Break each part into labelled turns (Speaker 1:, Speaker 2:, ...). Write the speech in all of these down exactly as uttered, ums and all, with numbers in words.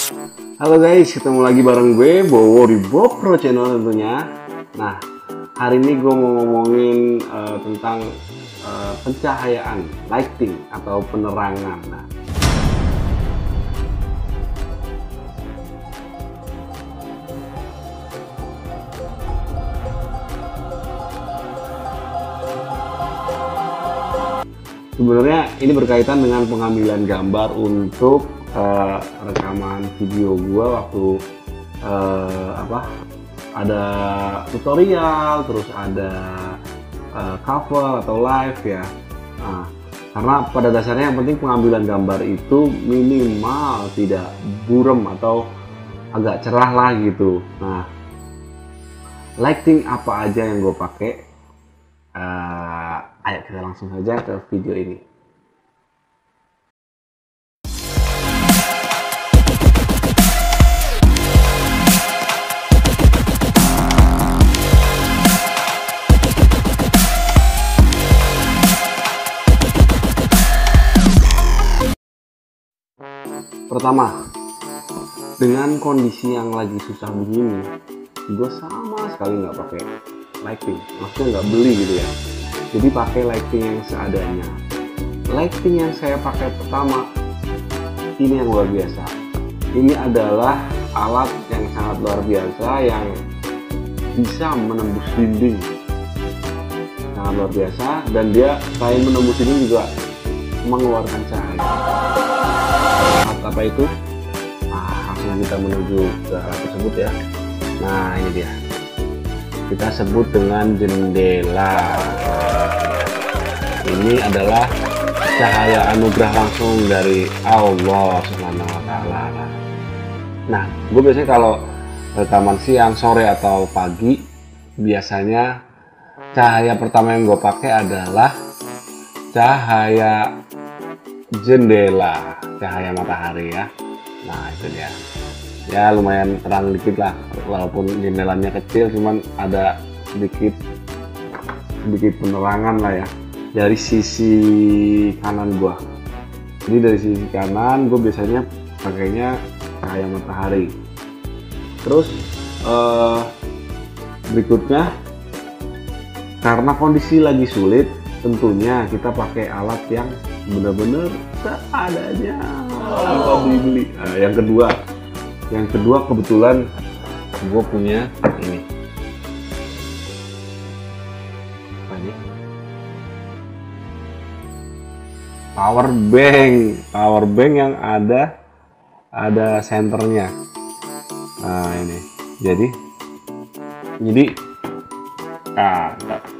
Speaker 1: Halo guys, ketemu lagi bareng gue Bowo di Bob Pro Channel tentunya. Nah, hari ini gue mau ngomongin uh, tentang uh, pencahayaan, lighting atau penerangan. Nah, sebenarnya ini berkaitan dengan pengambilan gambar untuk uh, rekaman video gua waktu uh, apa ada tutorial, terus ada uh, cover atau live ya. Nah, karena pada dasarnya yang penting pengambilan gambar itu minimal tidak buram atau agak cerah lah gitu. Nah, lighting apa aja yang gue pakai? Uh, ayo kita langsung saja ke video ini. Pertama, dengan kondisi yang lagi susah begini, gue sama sekali nggak pakai lighting, maksudnya nggak beli gitu ya. Jadi pakai lighting yang seadanya. Lighting yang saya pakai pertama ini yang luar biasa. Ini adalah alat yang sangat luar biasa yang bisa menembus dinding, sangat luar biasa, dan dia selain menembus dinding juga mengeluarkan cahaya. Alat apa itu? Ah, langsung kita menuju ke alat tersebut ya. Nah, ini dia. Kita sebut dengan jendela. Ini adalah cahaya anugerah langsung dari Allah Subhanahu wa Ta'ala. Nah, gue biasanya kalau rekaman siang, sore atau pagi, biasanya cahaya pertama yang gue pakai adalah cahaya jendela, cahaya matahari ya. Nah, itu dia. Ya lumayan terang dikit lah, walaupun jendelanya kecil, cuman ada sedikit sedikit penerangan lah ya dari sisi kanan gua. Jadi dari sisi kanan gue biasanya pakainya cahaya matahari. Terus eh, berikutnya, karena kondisi lagi sulit, tentunya kita pakai alat yang benar-benar seadanya, tanpa beli-beli. Nah, yang kedua Yang kedua kebetulan gue punya ini. Apa ini? Power bank, power bank yang ada ada senternya. Nah ini, jadi jadi ah,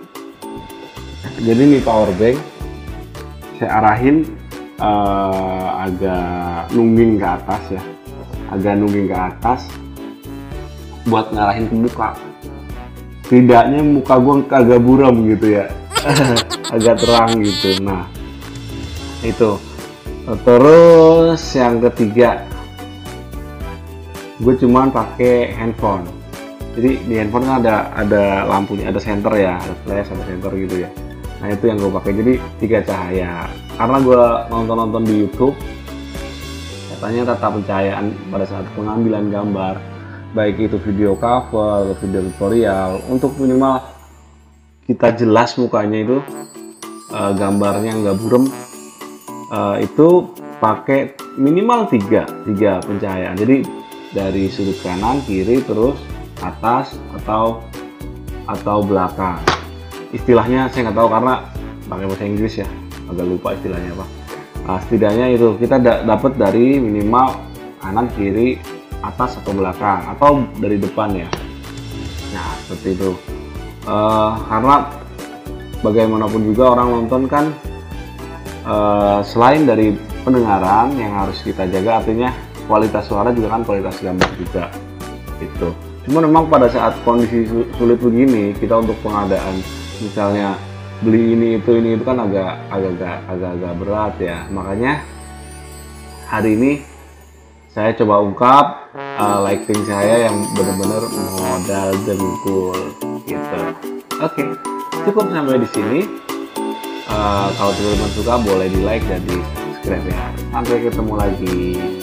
Speaker 1: jadi nih power bank saya arahin uh, agak nungging ke atas ya. agak nungging ke atas buat ngarahin ke muka, tidaknya muka gue agak buram gitu ya. Agak terang gitu. Nah itu. Terus yang ketiga, gue cuman pakai handphone. Jadi di handphone kan ada ada lampunya, ada senter ya, ada flash, ada senter gitu ya. Nah itu yang gue pakai. Jadi tiga cahaya. Karena gue nonton-nonton di YouTube, katanya tata pencahayaan pada saat pengambilan gambar, baik itu video cover atau video tutorial, untuk minimal kita jelas mukanya itu, uh, gambarnya nggak buram, uh, itu pakai minimal tiga tiga pencahayaan. Jadi dari sudut kanan, kiri, terus atas atau atau belakang. Istilahnya saya nggak tahu karena pakai bahasa Inggris ya, agak lupa istilahnya apa. Nah, setidaknya itu kita da dapat dari minimal kanan, kiri, atas atau belakang, atau dari depan ya. Nah seperti itu. Uh, karena bagaimanapun juga orang nonton kan, uh, selain dari pendengaran yang harus kita jaga, artinya kualitas suara juga kan kualitas gambar juga. Itu. Cuma memang pada saat kondisi sulit begini, kita untuk pengadaan misalnya beli ini itu ini itu kan agak agak agak agak berat ya. Makanya hari ini saya coba ungkap uh, lighting saya yang benar-benar modal dengkul gitu. Oke, cukup sampai di sini. Uh, kalau teman-teman suka boleh di like dan di subscribe ya. Sampai ketemu lagi.